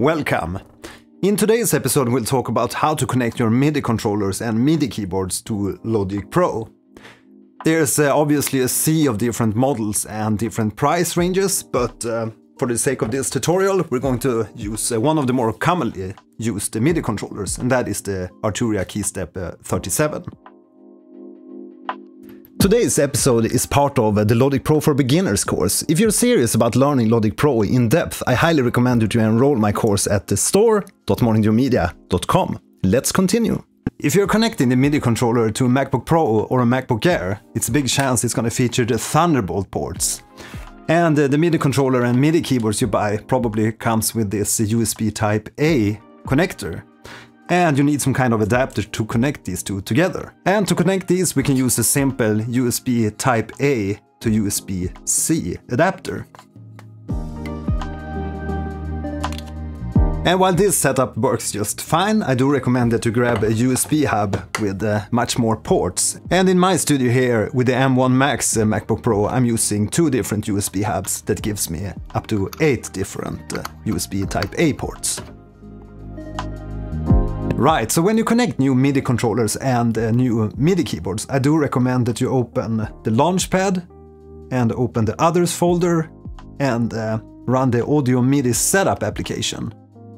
Welcome! In today's episode we'll talk about how to connect your MIDI controllers and MIDI keyboards to Logic Pro. There's obviously a sea of different models and different price ranges, but for the sake of this tutorial we're going to use one of the more commonly used MIDI controllers, and that is the Arturia Keystep 37. Today's episode is part of the Logic Pro for Beginners course. If you're serious about learning Logic Pro in depth, I highly recommend you to enroll my course at store.morningdewmedia.com. Let's continue. If you're connecting the MIDI controller to a MacBook Pro or a MacBook Air, it's a big chance it's going to feature the Thunderbolt ports. And the MIDI controller and MIDI keyboards you buy probably comes with this USB Type A connector. And you need some kind of adapter to connect these two together. And to connect these we can use a simple USB Type A to USB-C adapter. And while this setup works just fine, I do recommend that you grab a USB hub with much more ports. And in my studio here with the M1 Max MacBook Pro, I'm using 2 different USB hubs that gives me up to 8 different USB Type A ports. Right, so when you connect new MIDI controllers and new MIDI keyboards, I do recommend that you open the Launchpad and open the Others folder and run the Midi Setup Application.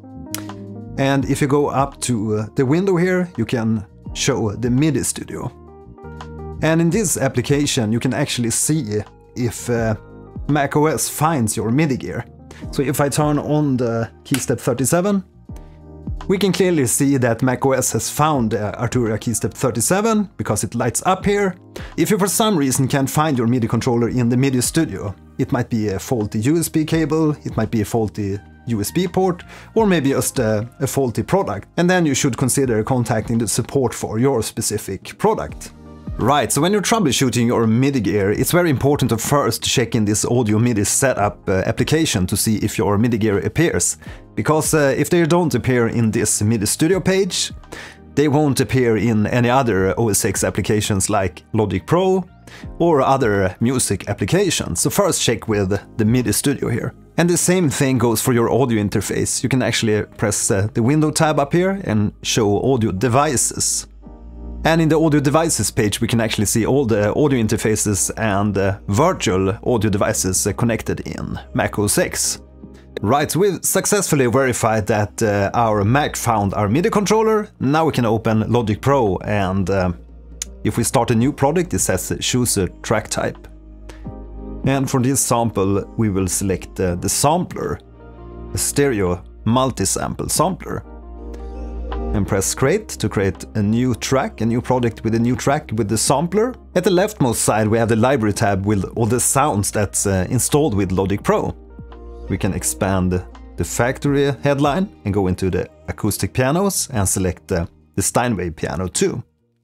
And if you go up to the window here, you can show the MIDI Studio. And in this application you can actually see if macOS finds your MIDI gear. So if I turn on the Keystep 37, we can clearly see that macOS has found Arturia Keystep 37 because it lights up here. If you for some reason can't find your MIDI controller in the MIDI Studio, it might be a faulty USB cable, it might be a faulty USB port, or maybe just a faulty product. And then you should consider contacting the support for your specific product. Right, so when you're troubleshooting your MIDI gear, it's very important to first check in this Midi Setup Application to see if your MIDI gear appears. Because if they don't appear in this MIDI Studio page, they won't appear in any other OS X applications like Logic Pro or other music applications. So first check with the MIDI Studio here. And the same thing goes for your audio interface. You can actually press the Window tab up here and show Audio Devices. And in the Audio Devices page we can actually see all the audio interfaces and virtual audio devices connected in macOS X. Right, so we've successfully verified that our Mac found our MIDI controller. Now we can open Logic Pro, and if we start a new project it says choose a track type. And for this sample we will select the sampler, a stereo multi-sample sampler. And press create to create a new track, a new project with a new track with the sampler. At the leftmost side we have the library tab with all the sounds that's installed with Logic Pro. We can expand the factory headline and go into the acoustic pianos and select the Steinway piano too.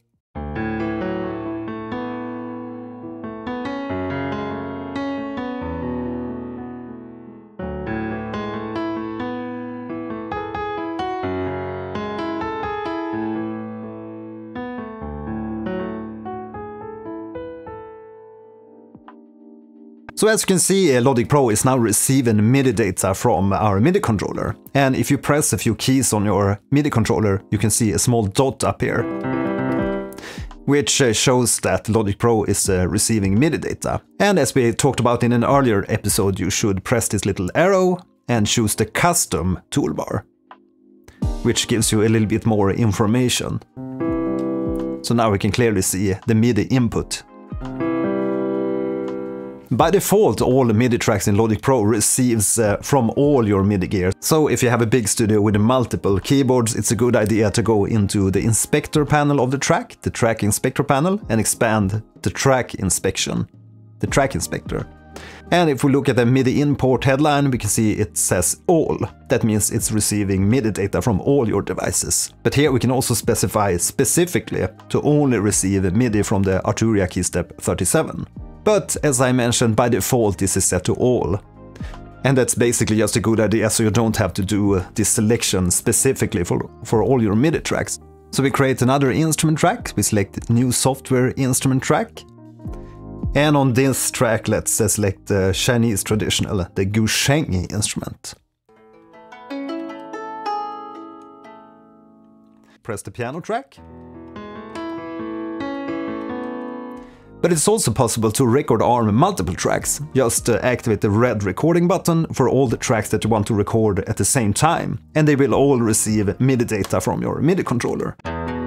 So as you can see, Logic Pro is now receiving MIDI data from our MIDI controller. And if you press a few keys on your MIDI controller, you can see a small dot up here, which shows that Logic Pro is receiving MIDI data. And as we talked about in an earlier episode, you should press this little arrow and choose the Custom toolbar, which gives you a little bit more information. So now we can clearly see the MIDI input. By default, all MIDI tracks in Logic Pro receives from all your MIDI gear. So if you have a big studio with multiple keyboards, it's a good idea to go into the inspector panel of the track inspector panel, and expand the track inspection, the track inspector. And if we look at the MIDI import headline, we can see it says all. That means it's receiving MIDI data from all your devices. But here we can also specify specifically to only receive MIDI from the Arturia Keystep 37. But as I mentioned, by default this is set to all. And that's basically just a good idea, so you don't have to do this selection specifically for all your MIDI tracks. So we create another instrument track, we select new software instrument track. And on this track let's select the Chinese traditional, the gusheng instrument. press the piano track. But it's also possible to record ARM multiple tracks. Just activate the red recording button for all the tracks that you want to record at the same time, and they will all receive MIDI data from your MIDI controller.